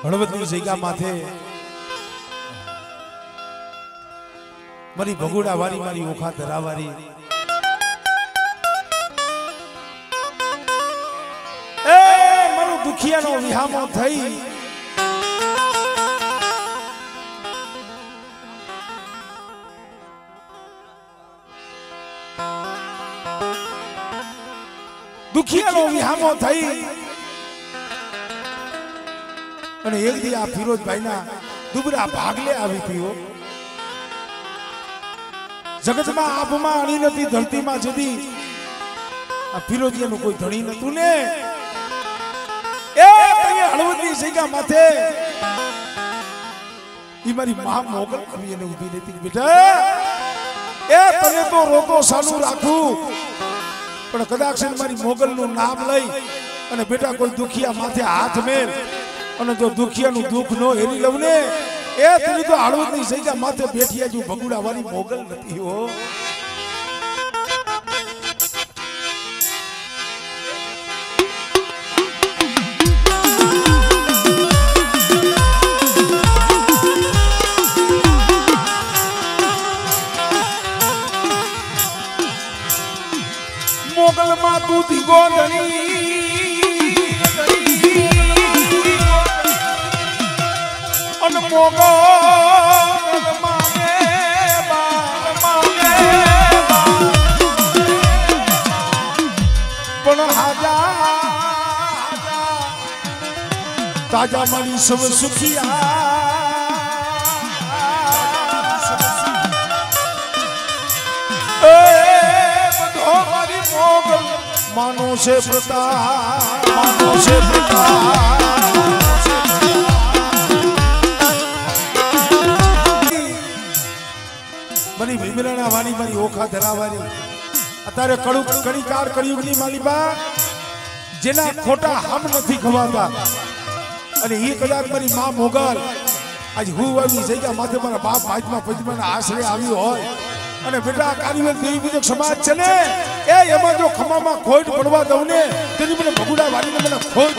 હળવદની જગ્યા માથે મારી ભગુડા વારી મારી ઓખા ધરાવારી એ મારો દુખિયાનો વિહામો થઈ દુખિયાનો વિહામો થઈ અને એક દી આ ફિરોજભાઈ ના દુબરા ભાગલે આવી પીઓ જગતમાં આભમાં અણી નથી ધરતીમાં જદી આ ફિરોજીયાનું કોઈ ધણી નતું ને એ હળવદની જગ્યા માથે ઈ મારી માં મોગલ આવી એને ઊભી રહેતી બેટા એ તને તો રોતો સાનું રાખું પણ કદાચ મારી મોગલ નું નામ લઈ અને બેટા કોઈ દુખિયા માથે હાથ મેલ અને જો દુખિયાનું દુઃખ નો હેરી લઉં ને એ તું તો હળવદની જગ્યા માથે બેઠી જો ભગુડા વાળી મોગલ નથી હો મોગલ માં તું ધીગો ધણી અન મોગલ માને પણ હાજા તાજા મારી સબ સુખિયા બધો મારી મોગલ માનો છે પ્રતાપ માનો છે પ્રતાપ મની ભીમરાણા વાણી મારી ઓખા ધરાવાની અત્યારે કડીકાર કળિયુગની માલિબા જેના ખોટા હમ નથી ખવાતા અને એ કદાચ મારી માં મોગલ આજ હું આવી જગ્યા માથે મારા બાપ ભાઈમાં પજમાના આશરે આવ્યો હોય અને બેટા કારીગર દેવી બીજો સમાજ છે ને એ એમાં જો ખમામાં ખોટ પડવા દઉં ને તેની મને ભગુડા વાળીને મને ખોટ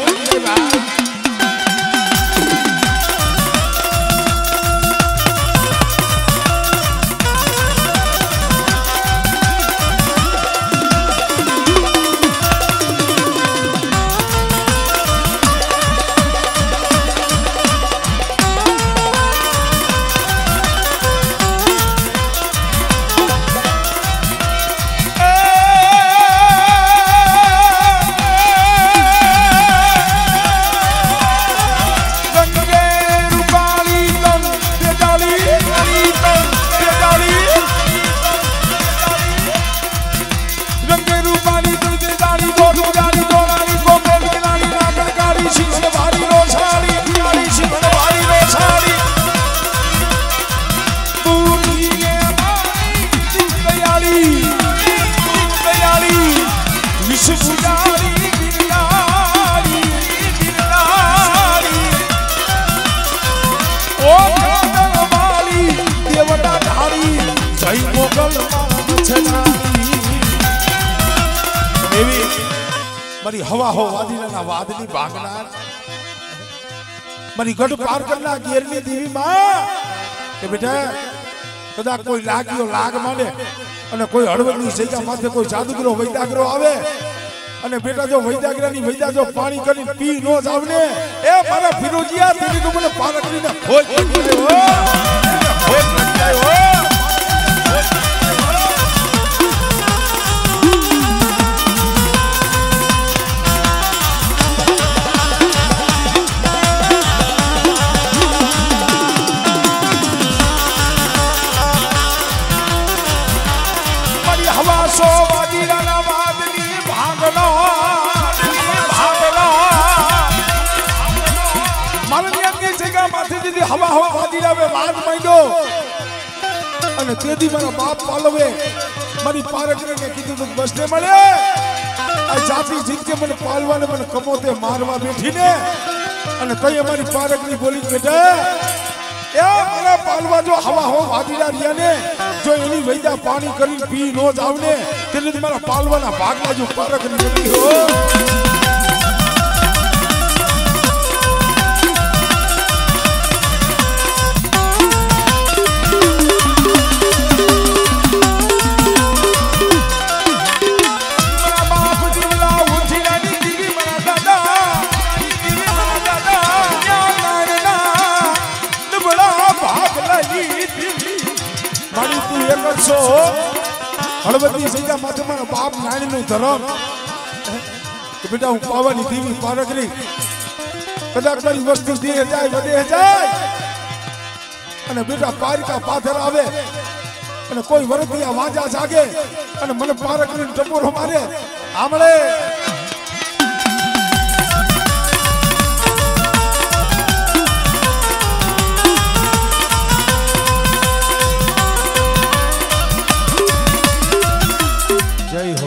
મારી હવા હો વાદીના વાદની ભાગનાર મારી ગઢ પાર કરનાર ગેરની દેવી માં કે બેટા કદાચ કોઈ લાગ્યો લાગ માંડે અને કોઈ હળવદની જગ્યા માથે કોઈ જાદુગરો વૈદાગરો આવે અને બેટા જો વૈદાગરાની વૈદા જો પાણી કરી પી નો જાવ ને એ મારા ફિરોજીયા તેની તો મને પારકરીને ખોજ પડી હો ખોજ પડી જાય હો હવા હવા વાદી લાવે વાત માંડ્યો અને તેદી મારા બાપ પાલવે મારી પારકરીને કીધું તો બસને મળે આ જાતિ જીતકે મને પાલવાને મને કમોતે મારવા બેઠીને અને તઈ અમારી પારકરી બોલી બેટા એ મારા પાલવા જો હવા હવા વાદીલા રહ્યા ને જો એની વૈદા પાણી કરી પી નો જાવ ને તેને મારા પાલવાના ભાગમાં જો પારકરી નથી હો છો હળવદની જગ્યા માથે મારા બાપ નાણીનું ધરમ કે બેટા હું પાવાની દેવી પારકરી કદાચ મારી વસ્તુ દે જાય વધે જાય અને બેટા પારિકા પાથર આવે અને કોઈ વરતિયા વાજા જાગે અને મને પારકની ટપોરો મારે આમળે જય હો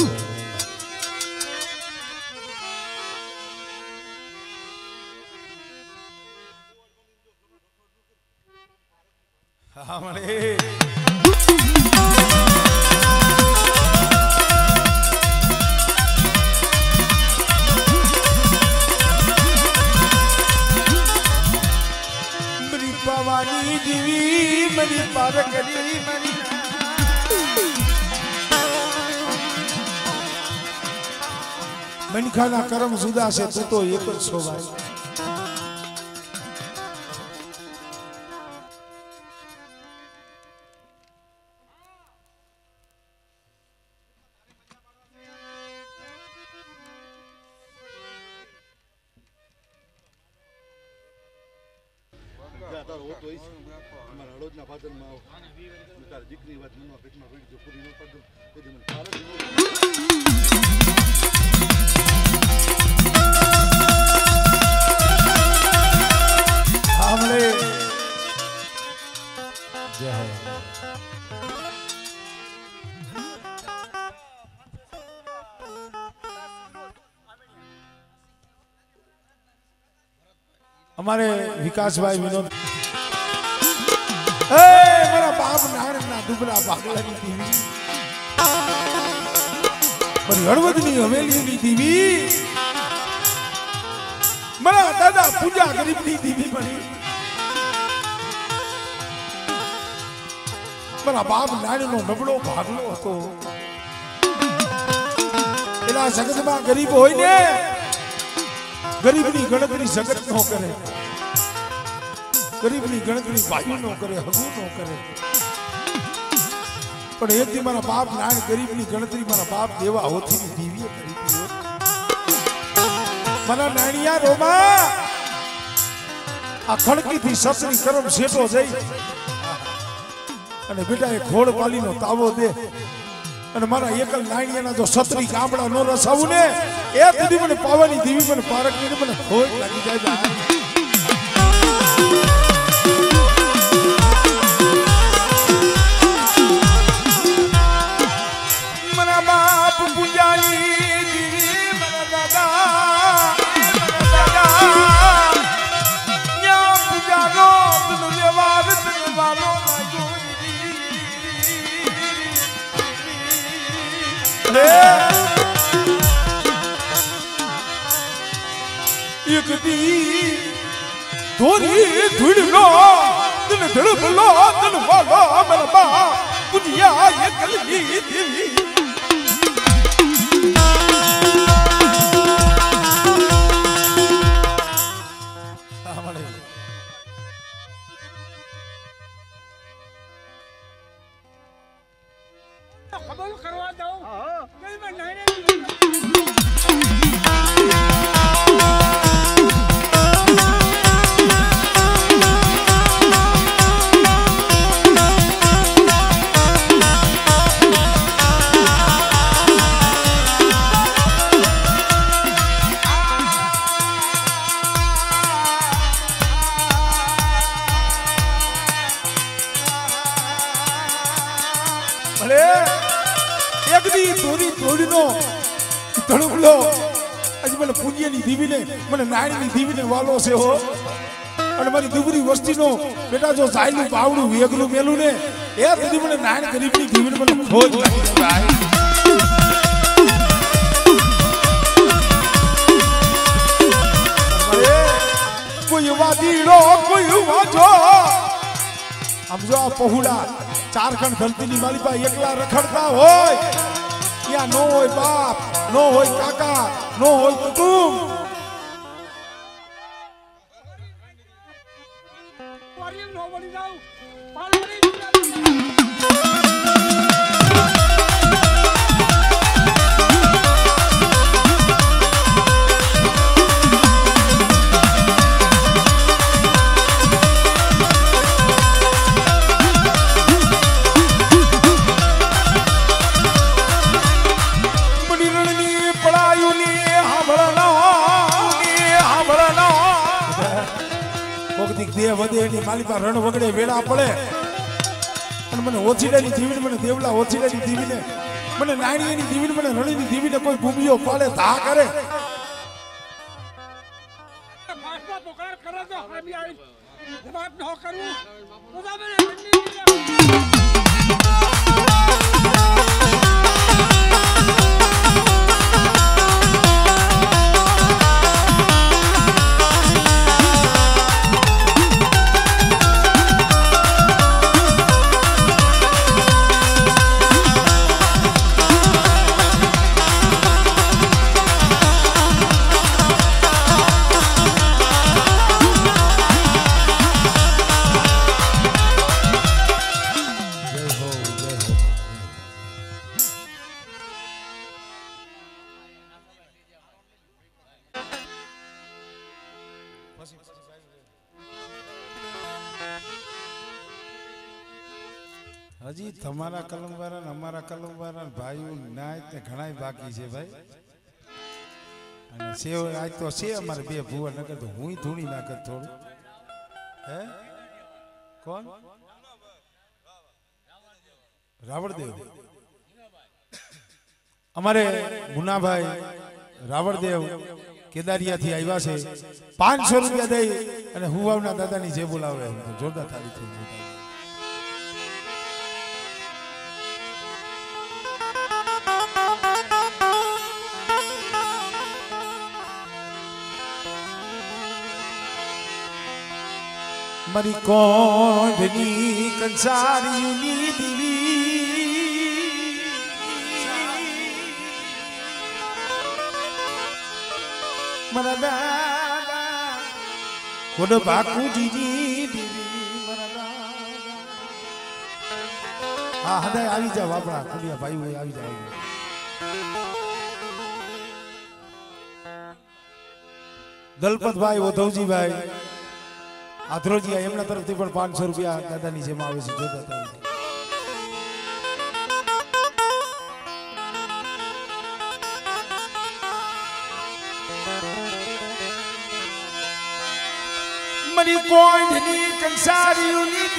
આમળે पावानी देवी मरी पारकरी मरी मनखाना कर्म जुदा से तो एक ज छो भाई हमारे विकास भाई विनोद मेरा बाप नारना दुबला बागला की देवी पर हड़वदनी हवेली की देवी मेरा दादा पूजा गरीब की देवी बनी मेरा बाप नारनो नबड़ो भागलो હતો એલા જગતમાં ગરીબ હોય ને गरीबनी गणतरी जगत नो करे गरीबनी गणतरी भाई नो करे हगू नो करे पण एक दी मारा बाप नान गरीबनी गणतरी मारा बाप देवा होती दीवी करी थी मना नानिया रोमा आ खड़की थी ससरी करम सेटो जई अने बेटा ए घोड़ पाली नो तावो दे અને મારા એકલ નાણિયાના જો સત્રી ગામડા નો રસાવું ને એ દીદી મને પાવાની દેવી મને પારકની મને ખોટ લાગી જાય ભાઈ મરા બાપ પૂજાની દેવી મરા દાદા ન્યા પૂજાનો તને લેવાર તને વાલો લાગ્યો एक दी थोड़ी धुड़ लो दिन धड़ लो दिन वालो मेरा बा दुनिया ये गली देवी कबूल करवा दो नहीं मैं नहीं ધડુકલો આજે મને પૂજ્યની દીવીને મને નાણીની દીવીને વાલો છે હો અને મારી દુબરી વસ્તીનો બેટા જો સાયલું બાવડું વેગલું મેલું ને એ દીદી મને નાણ ગરીબની દીવીને મને ખોજ લાગી જાય કોઈ વાદીડો કોઈ વાજો આમ જો આ પહોળા ચારખંડ ધરતીની મારી પાસે એકલા રખડતા હોય ત્યાં નો હોય બાપ નો હોય કાકા નો હોય કુટુંબ વારીમ નો બની જાવ પાલરી કીધી દેહ વધે એની માલિકા રણ વગડે વેળા પડે અને મને ઓછીડાની દીવીને મને દેવલા ઓછીડાની દીવીને મને નાણીની દીવીને મને રણીની દીવીને કોઈ ભૂમિયો પાડે ધા કરે ફાસ્ટમાં પોકાર કરે તો હામી આવી જવાબ ન કરું તો તમે હજી તમારા કલમવાળા ને અમારા કલમવાળા ભાઈઓ નાય તે ઘણાય બાકી છે ભાઈ અને સેવ આજ તો છે અમારે બે ભૂવા નગર તો હું ધૂણી નાખત થોડું હે કોણ રાવણદેવ અમારે મુનાભાઈ રાવણદેવ કેદારિયાથી આવ્યા છે 500 રૂપિયા દઈ અને હુવાવના દાદાની જે બોલાવે જોરદાર તાળી થઈ મારી કોંઢની કંસારીની દીવી મારા દાદા કોડ બાકુજીની દીવી મારા દાદા હા હદાય આવી જાવ આપણા કુડિયા ભાઈ હોય આવી જાવ દલપતભાઈ ઓધવજીભાઈ આધ્રોજી એમના તરફથી પણ 500 રૂપિયા દાદાની જેમ આવે છે જોતા મરી કોઈની કંસારીઓની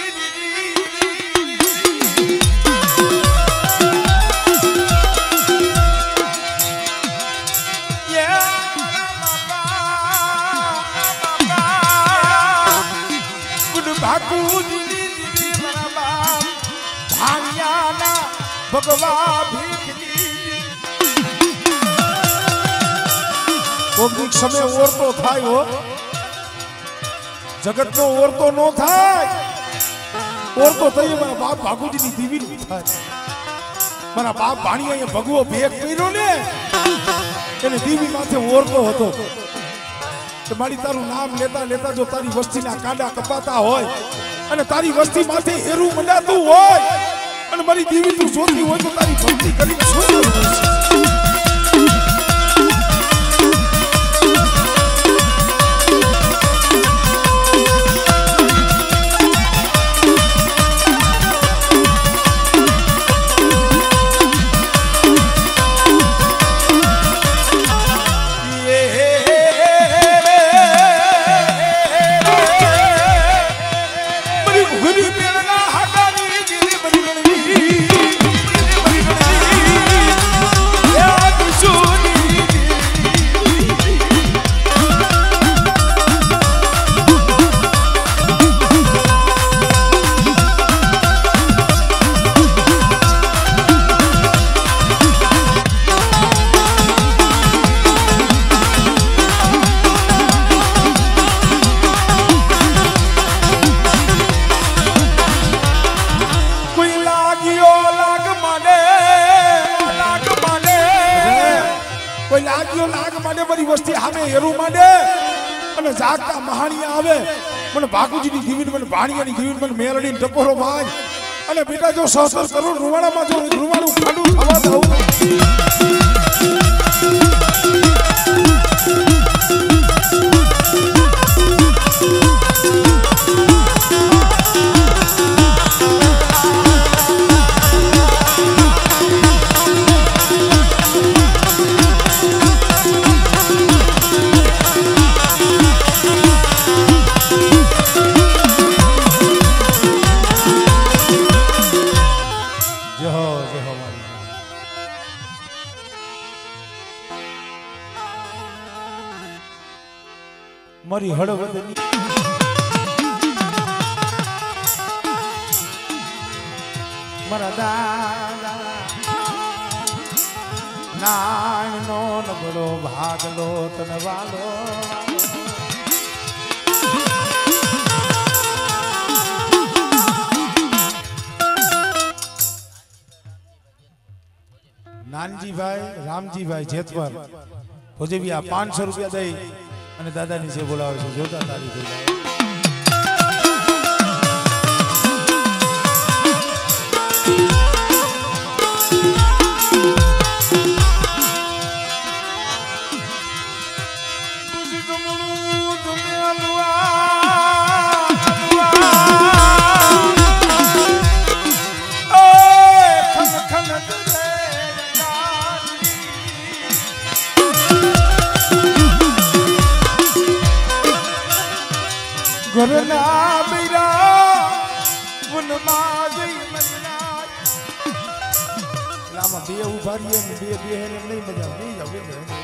ભગવા ભીખની સમય ઓરતો થાય હો જગત નો ઓરતો નો થાય ઓરતો થઈ મારા બાપ ભાગુજીની દીવી થાય મારા બાપ ભાણીએ ભગવો ભેગ કર્યો ને એને દીવી માથે ઓરતો હતો કે મારી તારું નામ લેતા લેતા જો તારી વસ્તીના કાંડા કપાતા હોય અને તારી વસ્તી માથે હેરું મંડાતું હોય અને મારી દેવી તું જોતી હોય તો તારી ભક્તિ કરી છોડી વસ્તી સામે હેરું માંડે અને જાગતા મહાણિયા આવે મને ભાગુજીની દીવીને મને ભાણિયાની દીવીને મને મેલડીને ટકોરો માર અને બેટા જો સહસ્ત્ર કરોડ રૂવાડામાં જો રૂવાડું ખાડું થવા દઉં મારી હળવદની મારા દાદા નાનો નબળો ભાગલો તનવાલો नानजी भाई रामजी भाई जेतवर मुझे भी आप 500 रुपया दे અને દાદા ની જે બોલાવે છે જોતા તારી થઈ જાય ઘરના બૈરા વનમાં જઈ મજના લામાં બે ઉભા રહીએ ને બે બે હેને નહીં મજા નહીં જાવ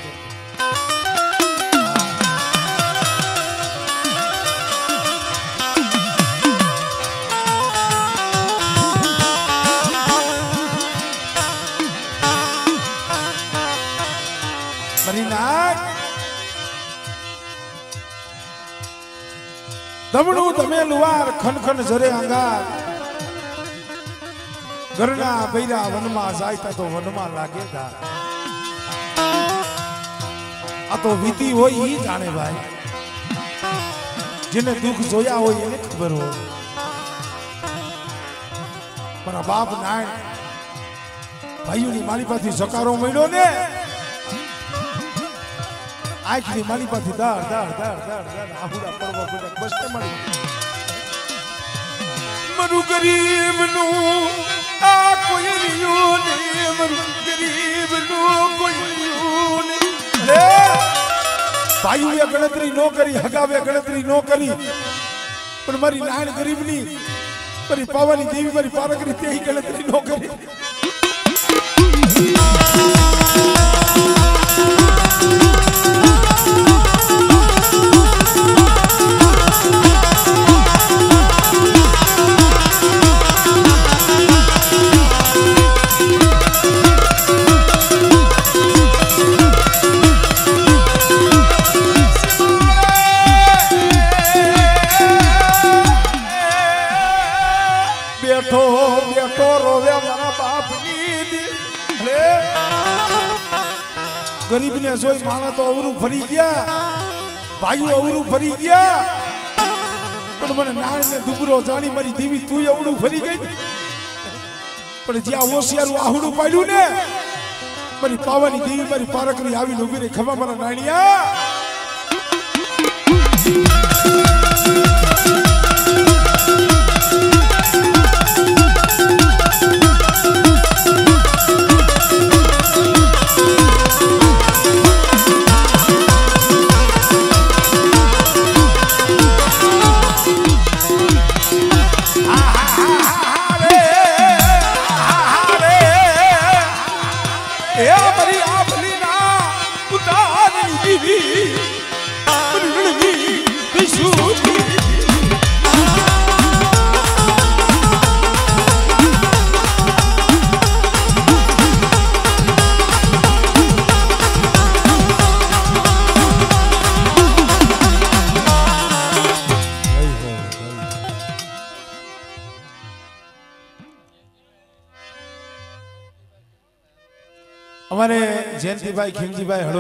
મરીના દમણું તમે લુવાર ખનખન જરે અંગાર ઘરના બૈરા વનમાં જાય તો વનમાં લાગે તા આ તો વિધિ હોય ઈ જાણે ભાઈ જેને દુઃખ જોયા હોય એને ખબર હોય મારા બાપ નાય ભાઈઓની મારી પાસે સકારો મળ્યો ને આખરી મારી પાસે દાર દાર દાર દાર દાર આહુડા પડવા પડે બસ ને મળી મરુ ગરીબ નું આ કોઈ રહ્યું ને મરુ ગરીબ નું કોઈ રહ્યું ને અરે ભાઈઓએ ગણતરી નો કરી હગાવે ગણતરી નો કરી પણ મારી નાણ ગરીબની મારી પાવાની દેવી મારી પારકરી તે ગણતરી નો કરી બેઠો બેઠો રોવે મારા બાપની અરે ગરીબને જોઈ માણા તો અવરું ફરી ગયા ભાઈઓ અવરું ફરી ગયા પણ મને નાળ ને દુબરો જાણી મારી દેવી તું અવળું ફરી ગઈ પણ જ્યાં હોશિયારું આહુડું પાડ્યું ને મારી પાવાની દેવી મારી પારકરી આવીને ઉભી રહી ખમા મારા નાણિયા हमारे जयंती भाई खिमजी भाई